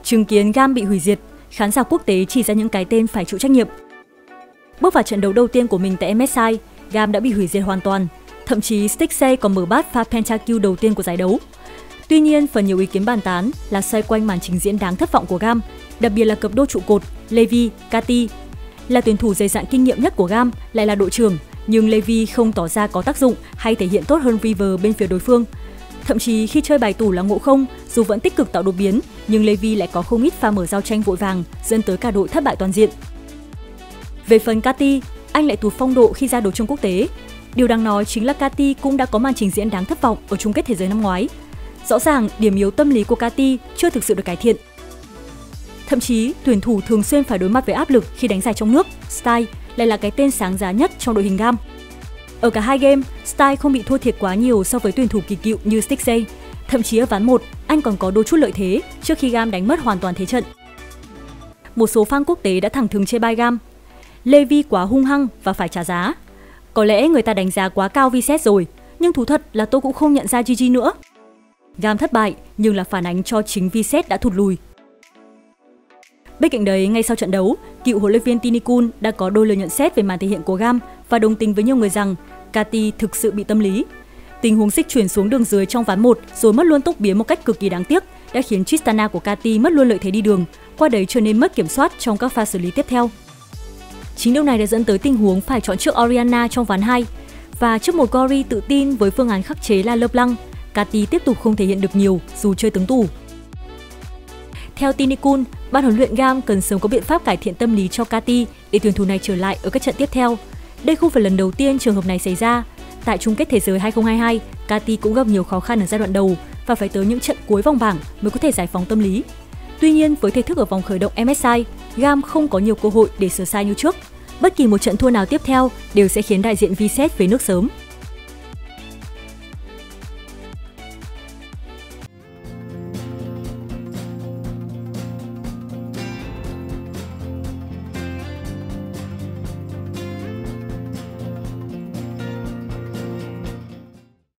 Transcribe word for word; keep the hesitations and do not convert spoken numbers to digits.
Chứng kiến Gam bị hủy diệt, khán giả quốc tế chỉ ra những cái tên phải chịu trách nhiệm. Bước vào trận đấu đầu tiên của mình tại em ét i, Gam đã bị hủy diệt hoàn toàn. Thậm chí Stixxay còn mở bát pha pentakill đầu tiên của giải đấu. Tuy nhiên, phần nhiều ý kiến bàn tán là xoay quanh màn trình diễn đáng thất vọng của Gam, đặc biệt là cặp đôi trụ cột Levy, Cathy. Là tuyển thủ dày dặn kinh nghiệm nhất của Gam, lại là đội trưởng, nhưng Levy không tỏ ra có tác dụng hay thể hiện tốt hơn River bên phía đối phương. Thậm chí khi chơi bài tủ là Ngộ Không, dù vẫn tích cực tạo đột biến, nhưng Levy lại có không ít pha mở giao tranh vội vàng, dẫn tới cả đội thất bại toàn diện. Về phần Cathy, anh lại tụt phong độ khi ra đấu trường quốc tế. Điều đáng nói chính là Cathy cũng đã có màn trình diễn đáng thất vọng ở chung kết thế giới năm ngoái. Rõ ràng, điểm yếu tâm lý của Cathy chưa thực sự được cải thiện. Thậm chí, tuyển thủ thường xuyên phải đối mặt với áp lực khi đánh giải trong nước, Style lại là cái tên sáng giá nhất trong đội hình Gam. Ở cả hai game, Style không bị thua thiệt quá nhiều so với tuyển thủ kỳ cựu như Stixxay. Thậm chí ở ván một, anh còn có đôi chút lợi thế trước khi Gam đánh mất hoàn toàn thế trận. Một số fan quốc tế đã thẳng thừng chê bai Gam. Levy quá hung hăng và phải trả giá. Có lẽ người ta đánh giá quá cao Viset rồi, nhưng thú thật là tôi cũng không nhận ra giê giê nữa. Gam thất bại nhưng là phản ánh cho chính Viset đã thụt lùi. Bên cạnh đấy, ngay sau trận đấu, cựu huấn luyện viên Tinikun đã có đôi lời nhận xét về màn thể hiện của Gam và đồng tình với nhiều người rằng Cathy thực sự bị tâm lý. Tình huống xích chuyển xuống đường dưới trong ván một rồi mất luôn tốc biến một cách cực kỳ đáng tiếc đã khiến Tristana của Cathy mất luôn lợi thế đi đường, qua đấy trở nên mất kiểm soát trong các pha xử lý tiếp theo. Chính điều này đã dẫn tới tình huống phải chọn trước Oriana trong ván hai, và trước một Gori tự tin với phương án khắc chế là LeBlanc, Cathy tiếp tục không thể hiện được nhiều dù chơi tướng tù. Theo Tinikun, ban huấn luyện Gam cần sớm có biện pháp cải thiện tâm lý cho Cathy để tuyển thủ này trở lại ở các trận tiếp theo. Đây không phải lần đầu tiên trường hợp này xảy ra. Tại chung kết thế giới hai không hai hai, Cathy cũng gặp nhiều khó khăn ở giai đoạn đầu và phải tới những trận cuối vòng bảng mới có thể giải phóng tâm lý. Tuy nhiên, với thể thức ở vòng khởi động em ét i, Gam không có nhiều cơ hội để sửa sai như trước. Bất kỳ một trận thua nào tiếp theo đều sẽ khiến đại diện Viset về nước sớm.